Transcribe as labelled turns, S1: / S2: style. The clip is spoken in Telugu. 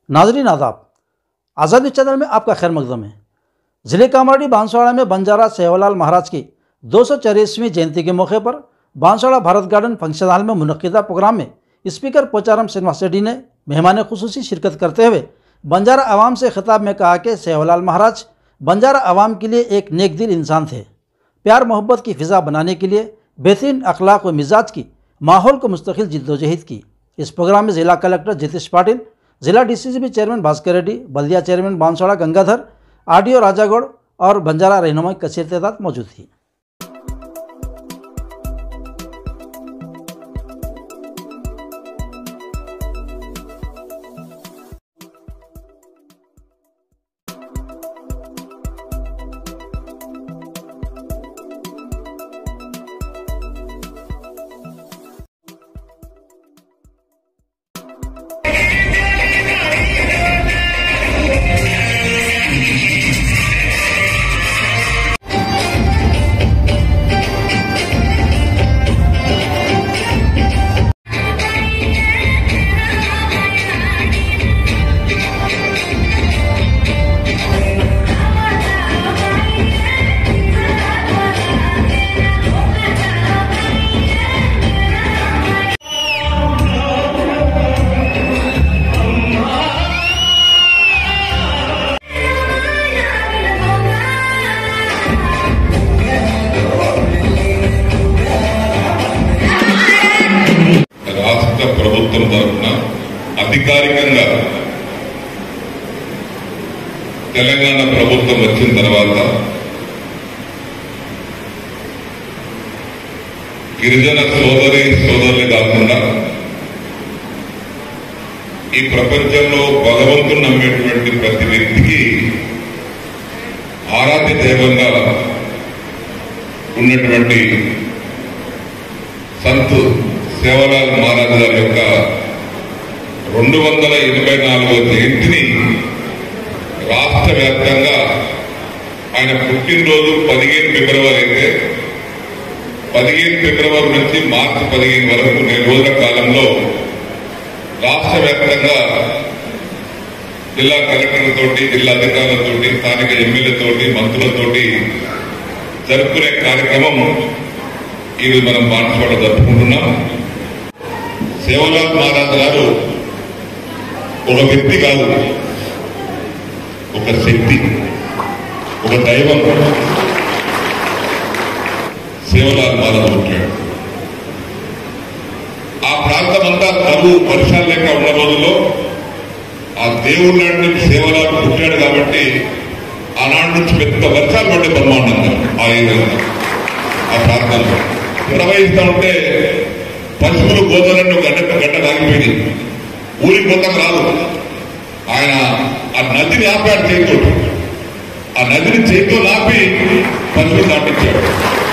S1: नाजरीन आदाब, आज़ादी चैनल में आपका खैर मकदम है। ज़िले कामारडी बांसवाड़ा में बंजारा सेवालाल महाराज की 244वीं जयंती के मौके पर Banswada Bharat garden function hall में मुनक्किदा प्रोग्राम में स्पीकर पोचाराम श्रीनिवास रेड्डी ने मेहमान खुसूसी शिरकत करते हुए बंजारा आवाम से खिताब में कहा कि सेवालाल महाराज बंजारा आवाम के लिए एक नेक दिल इंसान थे। प्यार मोहब्बत की फ़िज़ा बनाने के लिए बेहतरीन अखलाक व मिजाज की माहौल को मुस्तकिल जिद्दोजहद की। इस प्रोग्राम में ज़िला कलेक्टर जितेश पाटिल, जिला डीसीसीबी चेयरमैन भास्कर रेड्डी, बल्दिया चेयरमैन बांसवाड़ा गंगाधर, आरडीओ राजागौड़ और बंजारा रहनुमा की कसीर तादाद मौजूद थी।
S2: ప్రభుత్వం తరఫున అధికారికంగా తెలంగాణ ప్రభుత్వం వచ్చిన తర్వాత గిరిజన సోదరులు కాకుండా ఈ ప్రపంచంలో భగవంతుని నమ్మేటువంటి ప్రతి వ్యక్తికి ఆరాధ్య దైవంగా ఉన్నటువంటి సంత్ సేవలాల్ మహారాజ్ గారి యొక్క 284వ జయంతిని రాష్ట్ర వ్యాప్తంగా ఆయన పుట్టినరోజు 15 ఫిబ్రవరి అయితే 15 ఫిబ్రవరి నుంచి మార్చి 15 వరకు 4 రోజుల కాలంలో రాష్ట్ర వ్యాప్తంగా జిల్లా కలెక్టర్లతోటి, జిల్లా అధికారులతోటి, స్థానిక ఎమ్మెల్యేతోటి, మంత్రులతోటి జరుపుకునే కార్యక్రమం ఈరోజు మనం బాన్సువాడ జరుపుకుంటున్నాం. సేవాలాల్ మహారాజ్ గారు ఒక వ్యక్తి కాదు, ఒక శక్తి, ఒక దైవం. సేవాలాల్ మహారాజ్ పుట్టాడు. ఆ ప్రాంతం అంతా కరువు వర్షాలు లేక ఉన్న రోజుల్లో ఆ దేవుడి నాటి నుంచి సేవాలాల్ పుట్టాడు కాబట్టి ఆనాటి నుంచి పెద్ద వర్షాలు పడ్డే బ్రహ్మాండంగా ఆ ఏరియాలో ఆ ప్రాంతంలో ప్రవహిస్తూ ఉంటే పశువులు గోదలను గడ్డ లాగిపోయింది. ఊరికి మొత్తం రాదు. ఆయన ఆ నదిని ఆపాడు చేతితో. ఆ నదిని చేతితో లాపి పశువులు దాటించాడు.